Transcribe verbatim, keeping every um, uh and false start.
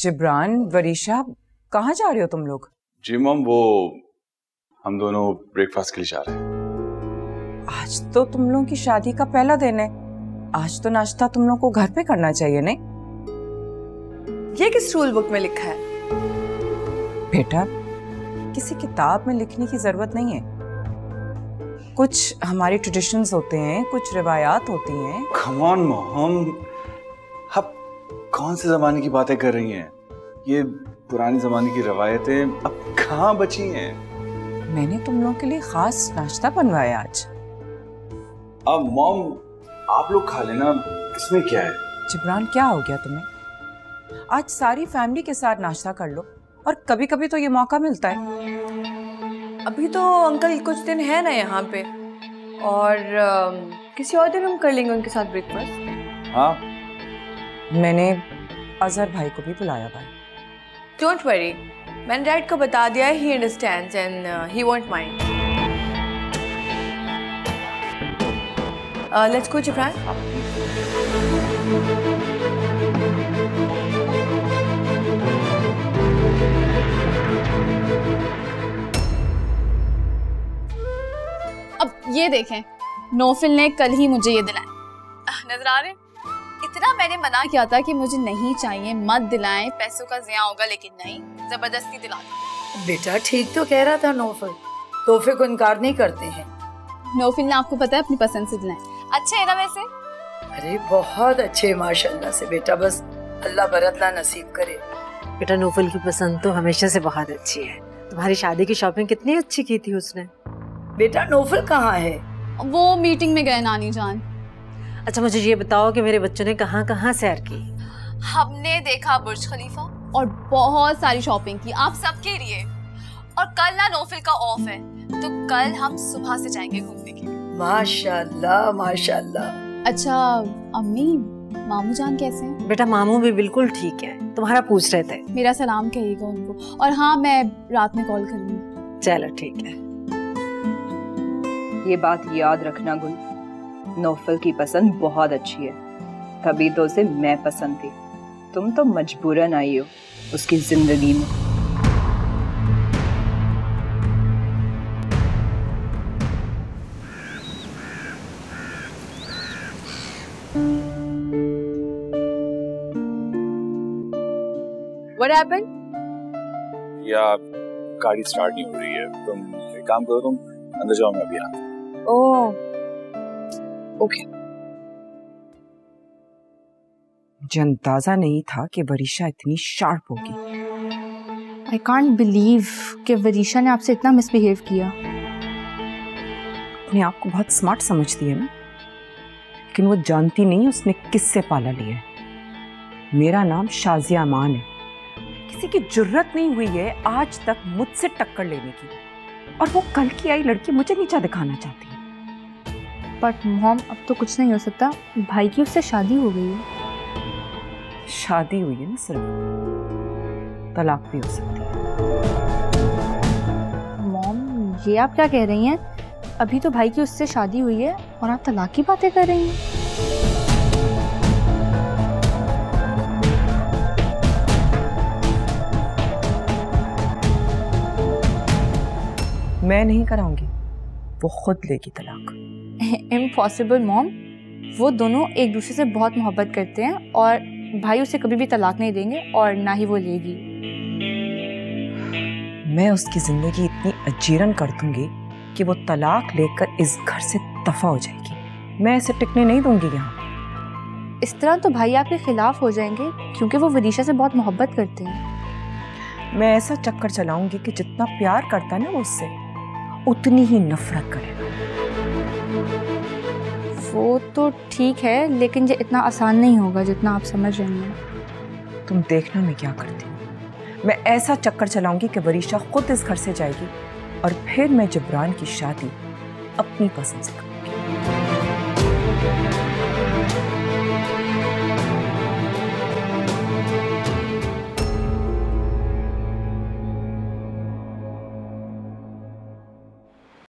जिब्रान, वरीशा, कहाँ जा रहे हो तुम लोग? जी मॉम, वो हम दोनों ब्रेकफास्ट के लिए जा रहे हैं। आज तो तुम लोगों की शादी का पहला दिन है। आज तो नाश्ता तुम लोगों को घर पे करना चाहिए, नहीं? ये किस रूल बुक में लिखा है? बेटा, किसी किताब में लिखने की जरूरत नहीं है। कुछ हमारे ट्रेडिशंस होते हैं, कुछ रिवायात होती हैं। कम ऑन मॉम, आप कौन से जमाने की बातें कर रही हैं? ये पुराने जमाने की रवायतें अब कहाँ बची हैं? मैंने तुम लोगों के लिए खास नाश्ता बनवाया आज। अब मॉम, आप लोग खा लेना, इसमें क्या है? जिब्रान, क्या हो गया तुम्हें? आज सारी फैमिली के साथ नाश्ता कर लो, और कभी कभी तो ये मौका मिलता है। अभी तो अंकल कुछ दिन है ना यहाँ पे, और uh, किसी और दिन हम कर लेंगे उनके साथ ब्रेकफास्ट। हाँ, मैंने अजहर भाई को भी बुलाया भाई। डोंट वरी, मैंने डैड को बता दिया है, he understands and he won't mind. Let's go Jibran. अब ये देखें, नौफिल ने कल ही मुझे ये दिलाया। नजर आ रहे? इतना मैंने मना किया था कि मुझे नहीं चाहिए, मत दिलाएं, पैसों का ज़िया होगा, लेकिन नहीं, जबरदस्ती दिला दी। बेटा ठीक तो कह रहा था नौफिल, तोहफे को इनकार नहीं करते हैं। नौफिल ने आपको पता है अपनी पसंद से दिलाए। अच्छे है ना वैसे? अरे बहुत अच्छे माशाल्लाह से बेटा, बस अल्लाह बरतला नसीब करे। बेटा नौफिल की पसंद तो हमेशा से बहुत अच्छी है। तुम्हारी शादी की शॉपिंग कितनी अच्छी की थी उसने। बेटा नौफिल कहाँ है? वो मीटिंग में गए नानी जान। अच्छा मुझे ये बताओ कि मेरे बच्चों ने कहाँ कहाँ सैर की? हमने देखा बुर्ज खलीफा और बहुत सारी शॉपिंग की आप सबके लिए। और कल ना नौफिल का ऑफ है, तो कल हम सुबह से जाएंगे घूमने के लिए। माशाल्लाह माशाल्लाह। अच्छा अम्मी, मामू जान कैसे हैं? बेटा मामू भी बिल्कुल ठीक है, तुम्हारा पूछ रहे थे। मेरा सलाम कहिएगा उनको, और हाँ मैं रात में कॉल करूंगी। चलो ठीक है। ये बात याद रखना गुल, नौफल की पसंद बहुत अच्छी है, तभी तो उसे मैं पसंद थी। तुम तो मजबूरन आई हो उसकी जिंदगी में। What happened? या गाड़ी स्टार्ट नहीं हो रही है। तुम एक काम करो, तुम अंदर जाओ, मैं अभी आता हूँ। Oh, okay. मुझे अंदाजा नहीं था कि वरीशा इतनी शार्प होगी। आई कांट बिलीव कि वरीशा ने आपसे इतना मिसबिहेव किया। अपने आप को बहुत स्मार्ट समझती है ना, लेकिन वो जानती नहीं उसने किससे पाला लिया है। मेरा नाम शाजिया अमान है। किसी की जुर्रत नहीं हुई है आज तक मुझसे टक्कर लेने की, और वो कल की आई लड़की मुझे नीचा दिखाना चाहती है। बट मॉम, अब तो कुछ नहीं हो सकता, भाई की उससे शादी हो गई है। शादी हुई है ना, सिर्फ तलाक भी हो सकती है। मॉम, ये आप क्या कह रही हैं? अभी तो भाई की उससे शादी हुई है और आप तलाक की बातें कर रही हैं। मैं नहीं कराऊंगी, वो खुद लेगी तलाक। इम्पॉसिबल मॉम, वो दोनों एक दूसरे से बहुत मोहब्बत करते हैं और भाई उसे कभी भी तलाक नहीं देंगे और ना ही वो लेगी। मैं उसकी जिंदगी इतनी अजीरन कर दूंगी कि वो तलाक लेकर इस घर से दफा हो जाएगी। मैं इसे टिकने नहीं दूंगी यहाँ। इस तरह तो भाई आपके खिलाफ हो जाएंगे, क्योंकि वो वरीशा से बहुत मोहब्बत करते हैं। मैं ऐसा चक्कर चलाऊंगी कि जितना प्यार करता है ना वो उससे, उतनी ही नफरत करेगा। वो तो ठीक है, लेकिन ये इतना आसान नहीं होगा जितना आप समझ रही हैं। तुम देखना मैं क्या करती हूँ। मैं ऐसा चक्कर चलाऊंगी कि वरीशा खुद इस घर से जाएगी, और फिर मैं जिब्रान की शादी अपनी पसंद से करूंगी।